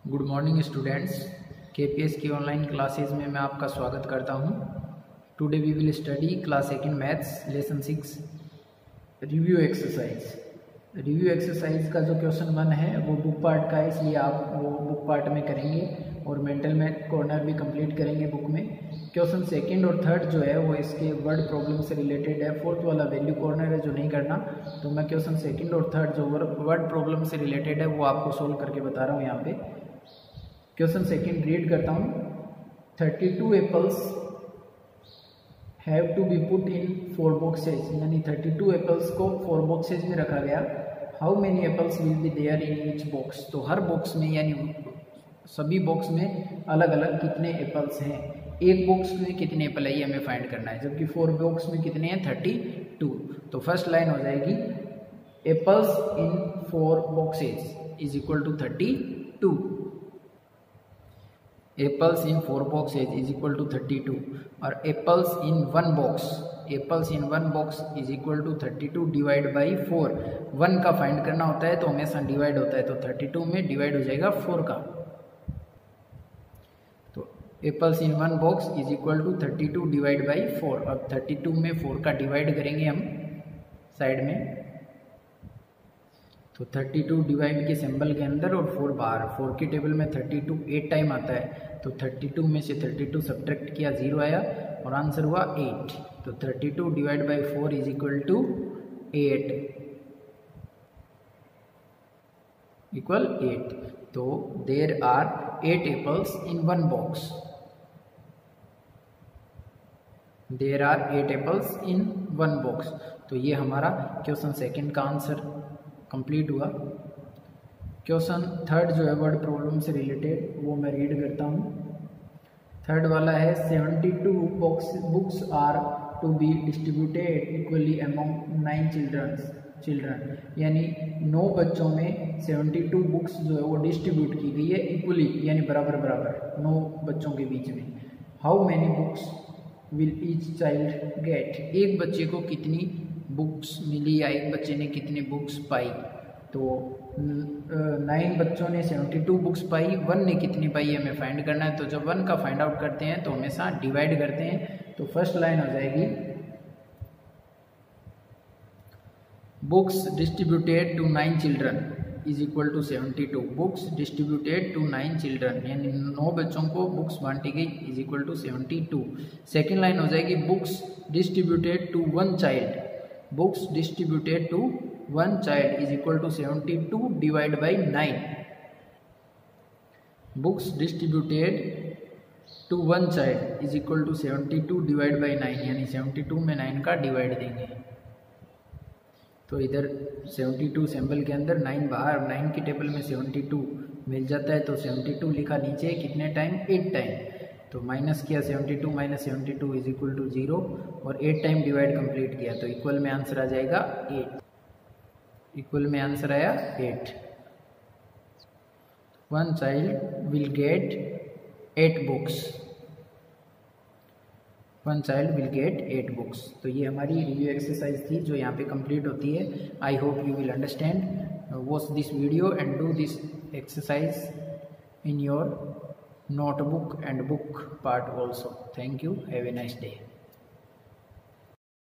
Good morning students, KPS की online classes में मैं आपका स्वागत करता हूं। Today we will study class 8 maths lesson 6 review exercise. Review exercise का जो क्वेश्चन 1 है वो बुक पार्ट का है, इसलिए आप वो बुक पार्ट में करेंगे और मेंटल मैथ कॉर्नर भी कंप्लीट करेंगे बुक में। क्वेश्चन 2 और 3 जो है वो इसके वर्ड प्रॉब्लम से रिलेटेड है। 4th वाला वैल्यू कॉर्नर है जो नहीं करना, तो मैं क्वेश्चन 2 और 3 जो वर्ड प्रॉब्लम से रिलेटेड है वो आपको सोल्व करके बता रहा हूँ यहाँ पे। क्वेश्चन 2 रीड करता हूँ। 32 apples have to be put in 4 boxes, यानी 32 एप्पल्स को 4 बॉक्सेज में रखा गया। How many apples will be there in each box, तो हर बॉक्स में यानी सभी बॉक्स में अलग अलग कितने एप्पल्स हैं। एक बॉक्स में कितने एप्पल है ये हमें फाइंड करना है, जबकि 4 बॉक्स में कितने हैं 32। तो फर्स्ट लाइन हो जाएगी apples in 4 boxes is equal to 32। Apples in 4 boxes is equal to 32 और apples in 1 box, apples in 1 box is equal to 32 divide by 4। 1 का फाइंड करना होता है तो हमेशा डिवाइड होता है, तो 32 में डिवाइड हो जाएगा 4 का। तो apples in 1 box is equal to 32 divide by 4। अब 32 में 4 का डिवाइड करेंगे हम साइड में, तो 32 डिवाइड के सिंबल के अंदर और 4 बाहर। 4 की टेबल में 32 8 टाइम आता है, तो 32 में से 32 सब्ट्रैक्ट किया 0 आया और आंसर हुआ 8। तो 32 divide by 4 is equal to 8 equal 8। तो there are 8 apples in 1 box. There are 8 apples in 1 box. तो ये हमारा क्वेश्चन 2 का आंसर कंप्लीट हुआ। क्वेश्चन 3 जो है वर्ड प्रॉब्लम से रिलेटेड, वो मैं रीड करता हूँ। 3 वाला है 72 books are to be distributed equally among 9 children, यानी 9 बच्चों में 72 बुक्स जो है वो डिस्ट्रीब्यूट की गई है इक्वली, यानी बराबर बराबर 9 बच्चों के बीच में। How many books will each child get, एक बच्चे को कितनी बुक्स मिली या एक बच्चे ने कितनी बुक्स पाई। तो 9 बच्चों ने 72 बुक्स पाई, 1 ने कितनी पाई हमें फाइंड करना है। तो जब 1 का फाइंड आउट करते हैं तो हमेशा डिवाइड करते हैं। तो फर्स्ट लाइन हो जाएगी books distributed to 9 children is equal to 72। Books distributed to 9 children, यानी 9 बच्चों को बुक्स बांटी गई is equal to 72। Second line हो जाएगी books distributed to 1 child. Books distributed to 1 child is equal to 72 divide by 9। Books distributed to 1 child is equal to 72 divide by 9, यानी 72 में 9 का डिवाइड देंगे। तो इधर 72 सिंबल के अंदर 9 बाहर, 9 की टेबल में 72 मिल जाता है, तो 72 लिखा नीचे कितने टाइम 8 टाइम। तो माइनस किया 72 माइनस 72 इज इक्वल टू 0 और 8 टाइम डिवाइड कंप्लीट किया, तो इक्वल में आंसर आ जाएगा 8। इक्वल में आंसर आया 8। 1 child will get 8 books. 1 child will get 8 books. तो ये हमारी रिव्यू एक्सरसाइज थी जो यहाँ पे कंप्लीट होती है। I hope you will understand. Watch this video and do this exercise in your notebook and book part also. Thank you. Have a nice day.